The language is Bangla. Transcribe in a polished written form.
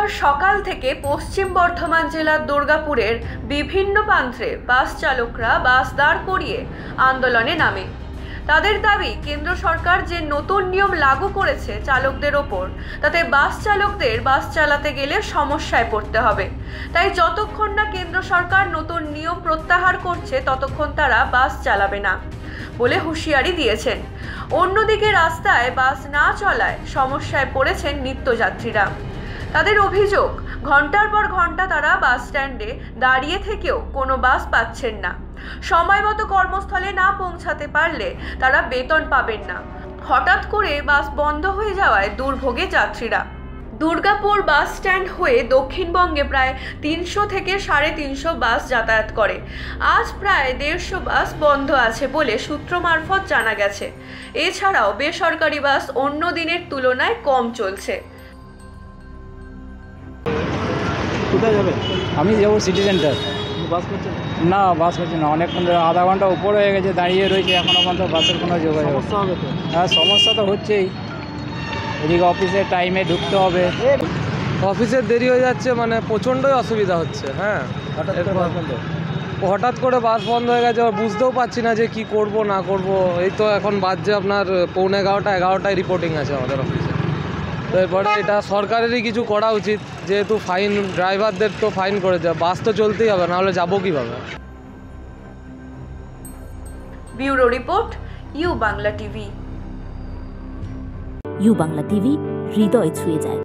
সকাল থেকে পশ্চিম বর্ধমান জেলার দুর্গাপুরের বিভিন্ন প্রান্তে বাস চালকরা বাস দাঁড় করিয়ে আন্দোলনে নামে। তাদের দাবি, কেন্দ্র সরকার যে নতুন নিয়ম লাগু করেছে চালকদের ওপর, তাতে বাস চালকদের বাস চালাতে গেলে সমস্যায় পড়তে হবে। তাই যতক্ষণ না কেন্দ্র সরকার নতুন নিয়ম প্রত্যাহার করছে ততক্ষণ তারা বাস চালাবে না বলে হুঁশিয়ারি দিয়েছেন। অন্যদিকে রাস্তায় বাস না চলায় সমস্যায় পড়েছেন নিত্যযাত্রীরা। তাদের অভিযোগ, ঘন্টার পর ঘন্টা তারা বাস স্ট্যান্ডে দাঁড়িয়ে থেকেও কোনো বাস পাচ্ছেন না। সময় মতো কর্মস্থলে না পৌঁছাতে পারলে তারা বেতন পাবেন না। হঠাৎ করে বাস বন্ধ হয়ে যাওয়ায় দুর্ভোগে যাত্রীরা। দুর্গাপুর বাস স্ট্যান্ড হয়ে দক্ষিণবঙ্গে প্রায় 300 থেকে 350 বাস যাতায়াত করে। আজ প্রায় 150 বাস বন্ধ আছে বলে সূত্র মারফত জানা গেছে। এছাড়াও বেসরকারি বাস অন্য দিনের তুলনায় কম চলছে। কোথায় যাবেন? আমি যাবো সিটি সেন্টার। বাস করছেন না, বাস করছি না, অনেকক্ষণ ধরে, আধা ঘন্টা উপরে হয়ে গেছে দাঁড়িয়ে রয়েছে, এখনও পর্যন্ত বাসের কোনো যোগাযোগ। সমস্যা হবে তো? হ্যাঁ, সমস্যা তো হচ্ছেই। এদিকে অফিসের টাইমে ঢুকতে হবে, অফিসের দেরি হয়ে যাচ্ছে, মানে প্রচণ্ডই অসুবিধা হচ্ছে। হ্যাঁ, হঠাৎ করে বাস বন্ধ হয়ে গেছে, বুঝতেও পারছি না যে কি করব না করব। এই তো এখন বাজছে আপনার 11:45, 11টায় রিপোর্টিং আছে আমাদের অফিসে। তো এরপরে এটা সরকারেরই কিছু করা উচিত, যেহেতু ফাইন, ড্রাইভারদের তো ফাইন করে দেয়, বাস তো চলতেই হবে, নাহলে যাবো কীভাবে। Bureau report, U Bangla TV. U Bangla TV, হৃদয় ছুঁয়ে যায়।